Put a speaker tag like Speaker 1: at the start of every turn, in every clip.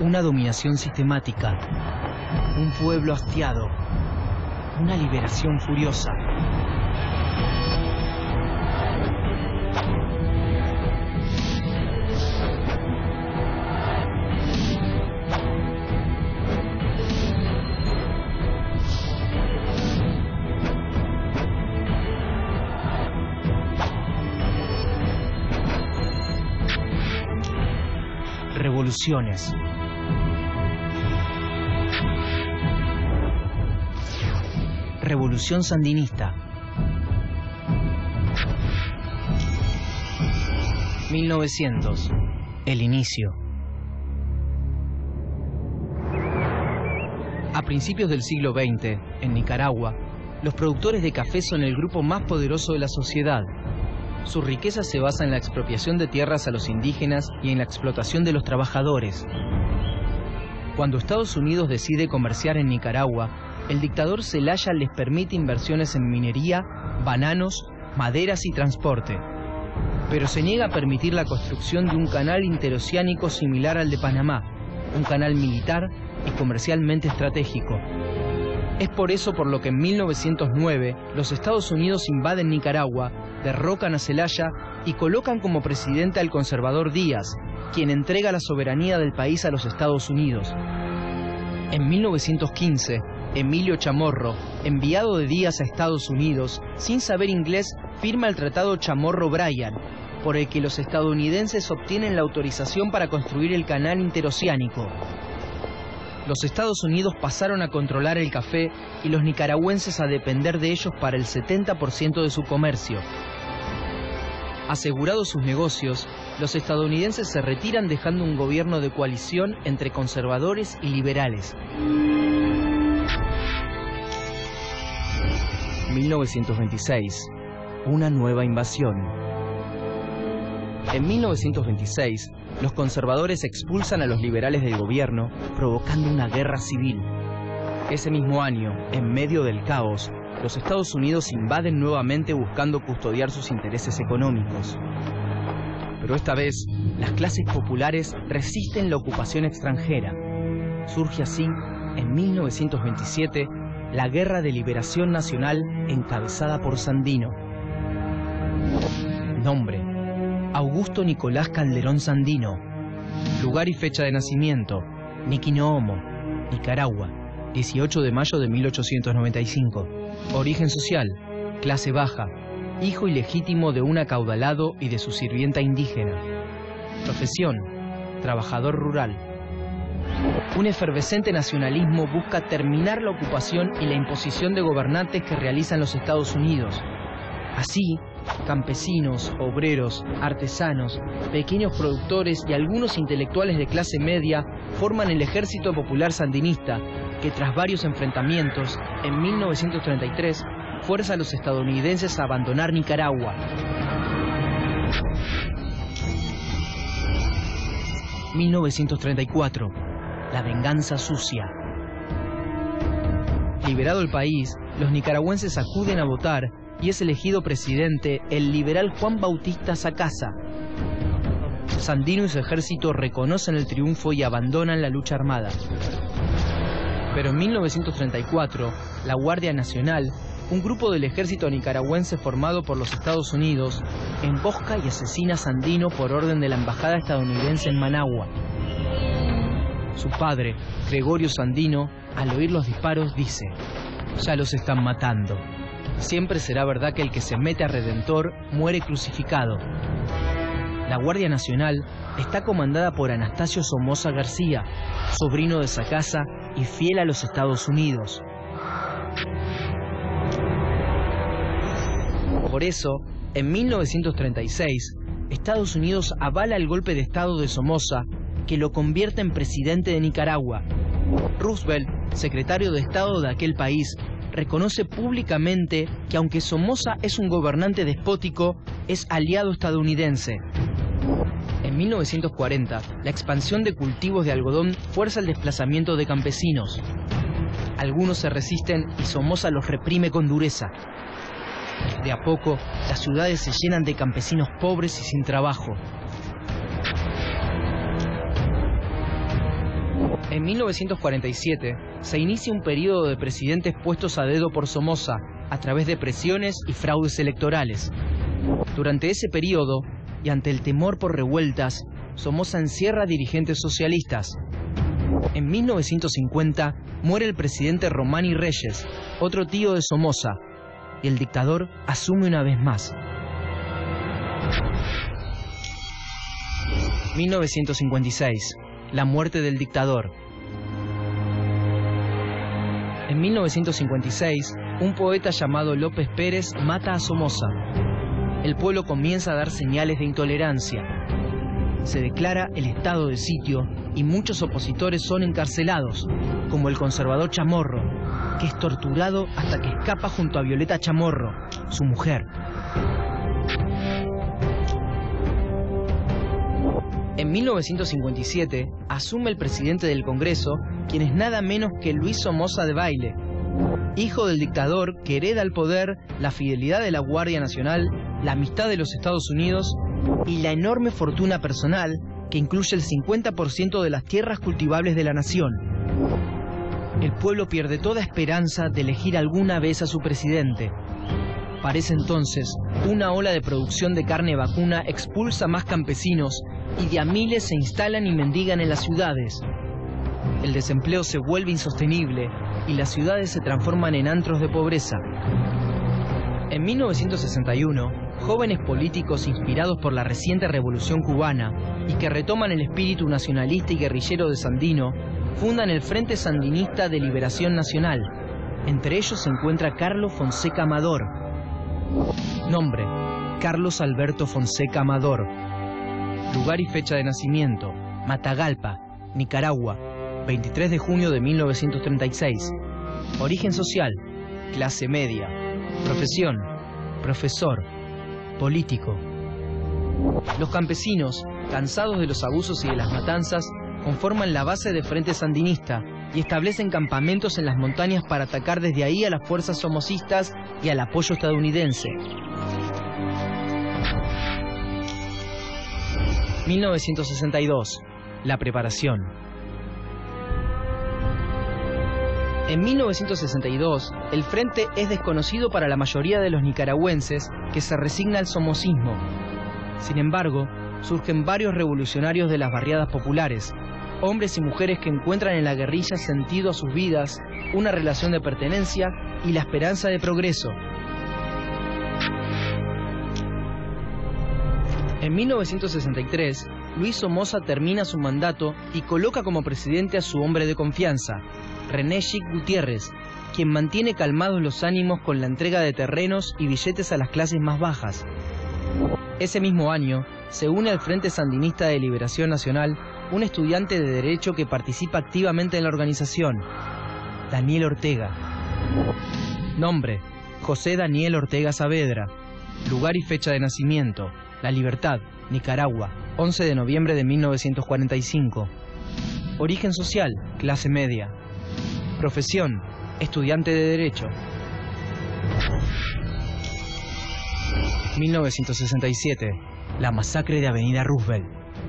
Speaker 1: Una dominación sistemática, un pueblo hastiado, una liberación furiosa. Revoluciones. Revolución sandinista. 1900. El inicio. A principios del siglo XX, en Nicaragua, los productores de café son el grupo más poderoso de la sociedad. Su riqueza se basa en la expropiación de tierras a los indígenas y en la explotación de los trabajadores. Cuando Estados Unidos decide comerciar en Nicaragua, el dictador Zelaya les permite inversiones en minería, bananos, maderas y transporte. Pero se niega a permitir la construcción de un canal interoceánico similar al de Panamá, un canal militar y comercialmente estratégico. Es por eso por lo que en 1909 los Estados Unidos invaden Nicaragua, derrocan a Zelaya y colocan como presidente al conservador Díaz, quien entrega la soberanía del país a los Estados Unidos. En 1915, Emilio Chamorro, enviado de Díaz a Estados Unidos, sin saber inglés, firma el Tratado Chamorro-Bryan, por el que los estadounidenses obtienen la autorización para construir el canal interoceánico. Los Estados Unidos pasaron a controlar el café y los nicaragüenses a depender de ellos para el 70% de su comercio. Asegurados sus negocios, los estadounidenses se retiran dejando un gobierno de coalición entre conservadores y liberales. 1926. Una nueva invasión. En 1926, los conservadores expulsan a los liberales del gobierno, provocando una guerra civil. Ese mismo año, en medio del caos, los Estados Unidos invaden nuevamente buscando custodiar sus intereses económicos. Pero esta vez, las clases populares resisten la ocupación extranjera. Surge así, en 1927, la Guerra de Liberación Nacional encabezada por Sandino. Nombre: Augusto Nicolás Calderón Sandino. Lugar y fecha de nacimiento: Niquinoomo, Nicaragua, 18 de mayo de 1895. Origen social: clase baja, hijo ilegítimo de un acaudalado y de su sirvienta indígena. Profesión: trabajador rural. Un efervescente nacionalismo busca terminar la ocupación y la imposición de gobernantes que realizan los Estados Unidos. Así, campesinos, obreros, artesanos, pequeños productores y algunos intelectuales de clase media forman el Ejército Popular Sandinista, que tras varios enfrentamientos, en 1933, fuerza a los estadounidenses a abandonar Nicaragua. 1934. La venganza sucia. Liberado el país, los nicaragüenses acuden a votar y es elegido presidente el liberal Juan Bautista Sacasa. Sandino y su ejército reconocen el triunfo y abandonan la lucha armada. Pero en 1934, la Guardia Nacional, un grupo del ejército nicaragüense formado por los Estados Unidos, embosca y asesina a Sandino por orden de la embajada estadounidense en Managua. Su padre, Gregorio Sandino, al oír los disparos dice: «Ya los están matando. Siempre será verdad que el que se mete a Redentor muere crucificado». La Guardia Nacional está comandada por Anastasio Somoza García, sobrino de Sacasa y fiel a los Estados Unidos. Por eso, en 1936, Estados Unidos avala el golpe de Estado de Somoza, que lo convierte en presidente de Nicaragua. Roosevelt, secretario de Estado de aquel país, reconoce públicamente que aunque Somoza es un gobernante despótico, es aliado estadounidense. En 1940, la expansión de cultivos de algodón fuerza el desplazamiento de campesinos. Algunos se resisten y Somoza los reprime con dureza. De a poco, las ciudades se llenan de campesinos pobres y sin trabajo. En 1947 se inicia un periodo de presidentes puestos a dedo por Somoza a través de presiones y fraudes electorales. Durante ese periodo, y ante el temor por revueltas, Somoza encierra a dirigentes socialistas. En 1950 muere el presidente Romani Reyes, otro tío de Somoza, y el dictador asume una vez más. 1956. La muerte del dictador. En 1956, un poeta llamado López Pérez mata a Somoza. El pueblo comienza a dar señales de intolerancia. Se declara el estado de sitio y muchos opositores son encarcelados, como el conservador Chamorro, que es torturado hasta que escapa junto a Violeta Chamorro, su mujer. En 1957 asume el presidente del Congreso, quien es nada menos que Luis Somoza Debayle, hijo del dictador que hereda el poder, la fidelidad de la Guardia Nacional, la amistad de los Estados Unidos y la enorme fortuna personal que incluye el 50% de las tierras cultivables de la nación. El pueblo pierde toda esperanza de elegir alguna vez a su presidente. Parece entonces, una ola de producción de carne vacuna expulsa a más campesinos y de a miles se instalan y mendigan en las ciudades. El desempleo se vuelve insostenible y las ciudades se transforman en antros de pobreza. En 1961, jóvenes políticos inspirados por la reciente revolución cubana y que retoman el espíritu nacionalista y guerrillero de Sandino, fundan el Frente Sandinista de Liberación Nacional. Entre ellos se encuentra Carlos Fonseca Amador. Nombre: Carlos Alberto Fonseca Amador. Lugar y fecha de nacimiento: Matagalpa, Nicaragua, 23 de junio de 1936. Origen social: clase media. Profesión: profesor. Político. Los campesinos, cansados de los abusos y de las matanzas, conforman la base de Frente Sandinista y establecen campamentos en las montañas para atacar desde ahí a las fuerzas somocistas y al apoyo estadounidense. 1962. La preparación. En 1962, el frente es desconocido para la mayoría de los nicaragüenses que se resigna al somocismo. Sin embargo, surgen varios revolucionarios de las barriadas populares, hombres y mujeres que encuentran en la guerrilla sentido a sus vidas, una relación de pertenencia y la esperanza de progreso. En 1963, Luis Somoza termina su mandato y coloca como presidente a su hombre de confianza, René Chic Gutiérrez, quien mantiene calmados los ánimos con la entrega de terrenos y billetes a las clases más bajas. Ese mismo año, se une al Frente Sandinista de Liberación Nacional un estudiante de Derecho que participa activamente en la organización, Daniel Ortega. Nombre: José Daniel Ortega Saavedra. Lugar y fecha de nacimiento: La Libertad, Nicaragua, 11 de noviembre de 1945. Origen social: clase media. Profesión: estudiante de Derecho. 1967. La masacre de Avenida Roosevelt.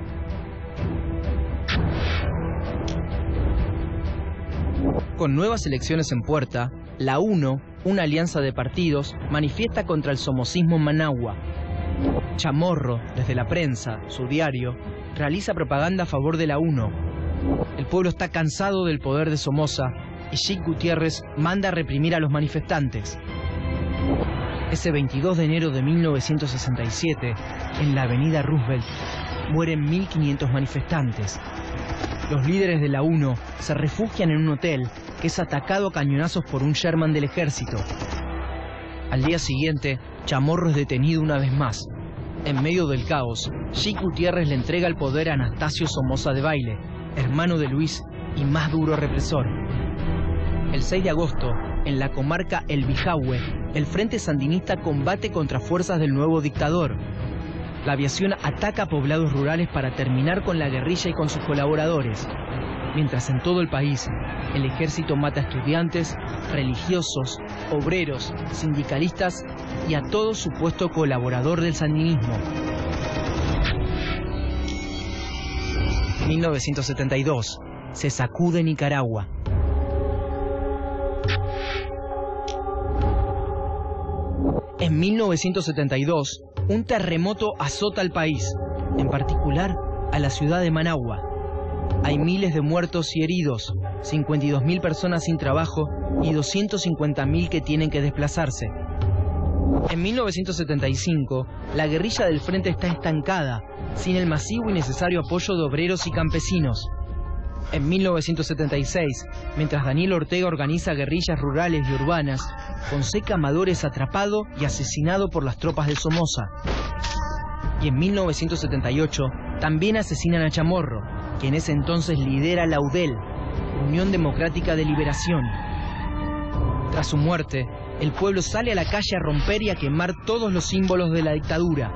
Speaker 1: Con nuevas elecciones en puerta, la UNO, una alianza de partidos, manifiesta contra el somocismo en Managua. Chamorro, desde la prensa, su diario, realiza propaganda a favor de la UNO. El pueblo está cansado del poder de Somoza y Chic Gutiérrez manda a reprimir a los manifestantes. Ese 22 de enero de 1967, en la avenida Roosevelt, mueren 1.500 manifestantes. Los líderes de la UNO se refugian en un hotel que es atacado a cañonazos por un Sherman del ejército. Al día siguiente, Chamorro es detenido una vez más. En medio del caos, Chic Gutiérrez le entrega el poder a Anastasio Somoza Debayle, hermano de Luis y más duro represor. El 6 de agosto, en la comarca El Bijahue, el Frente Sandinista combate contra fuerzas del nuevo dictador. La aviación ataca poblados rurales para terminar con la guerrilla y con sus colaboradores. Mientras en todo el país, el ejército mata a estudiantes, religiosos, obreros, sindicalistas y a todo supuesto colaborador del sandinismo. 1972. se sacude Nicaragua. En 1972, un terremoto azota al país, en particular a la ciudad de Managua. Hay miles de muertos y heridos, 52.000 personas sin trabajo y 250.000 que tienen que desplazarse. En 1975, la guerrilla del frente está estancada, sin el masivo y necesario apoyo de obreros y campesinos. En 1976, mientras Daniel Ortega organiza guerrillas rurales y urbanas, Fonseca Amador es atrapado y asesinado por las tropas de Somoza. Y en 1978, también asesinan a Chamorro, quien ese entonces lidera la UDEL, Unión Democrática de Liberación. Tras su muerte, el pueblo sale a la calle a romper y a quemar todos los símbolos de la dictadura.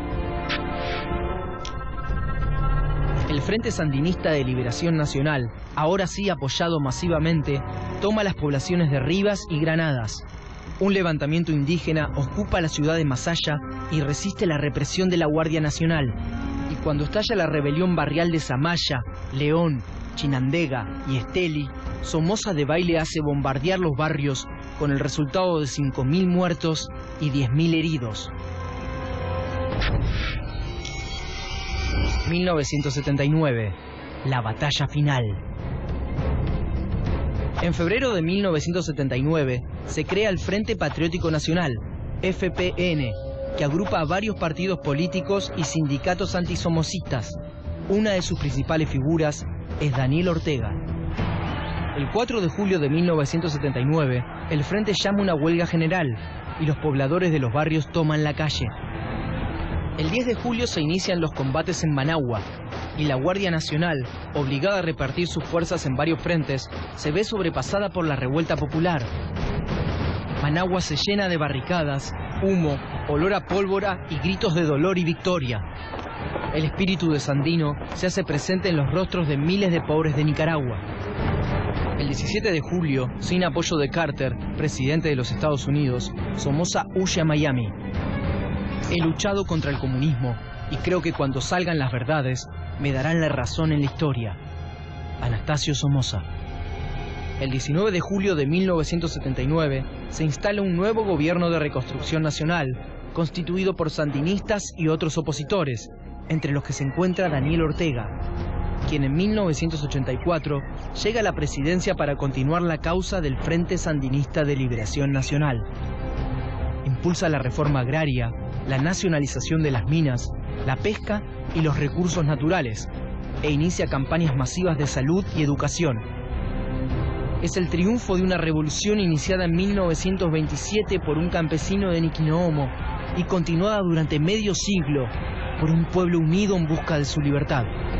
Speaker 1: El Frente Sandinista de Liberación Nacional, ahora sí apoyado masivamente, toma las poblaciones de Rivas y Granadas. Un levantamiento indígena ocupa la ciudad de Masaya y resiste la represión de la Guardia Nacional. Y cuando estalla la rebelión barrial de Zamaya, León, Chinandega y Esteli, Somoza de Baile hace bombardear los barrios con el resultado de 5.000 muertos y 10.000 heridos. 1979, la batalla final. En febrero de 1979 se crea el Frente Patriótico Nacional, FPN, que agrupa a varios partidos políticos y sindicatos antisomocistas. Una de sus principales figuras es Daniel Ortega. El 4 de julio de 1979, el Frente llama una huelga general y los pobladores de los barrios toman la calle. El 10 de julio se inician los combates en Managua y la Guardia Nacional, obligada a repartir sus fuerzas en varios frentes, se ve sobrepasada por la revuelta popular. Managua se llena de barricadas, humo, olor a pólvora y gritos de dolor y victoria. El espíritu de Sandino se hace presente en los rostros de miles de pobres de Nicaragua. El 17 de julio, sin apoyo de Carter, presidente de los Estados Unidos, Somoza huye a Miami. He luchado contra el comunismo y creo que cuando salgan las verdades me darán la razón en la historia. Anastasio Somoza. El 19 de julio de 1979 se instala un nuevo gobierno de reconstrucción nacional, constituido por sandinistas y otros opositores, entre los que se encuentra Daniel Ortega, quien en 1984 llega a la presidencia para continuar la causa del Frente Sandinista de Liberación Nacional. Impulsa la reforma agraria, la nacionalización de las minas, la pesca y los recursos naturales, e inicia campañas masivas de salud y educación. Es el triunfo de una revolución iniciada en 1927 por un campesino de Niquinoomo y continuada durante medio siglo por un pueblo unido en busca de su libertad.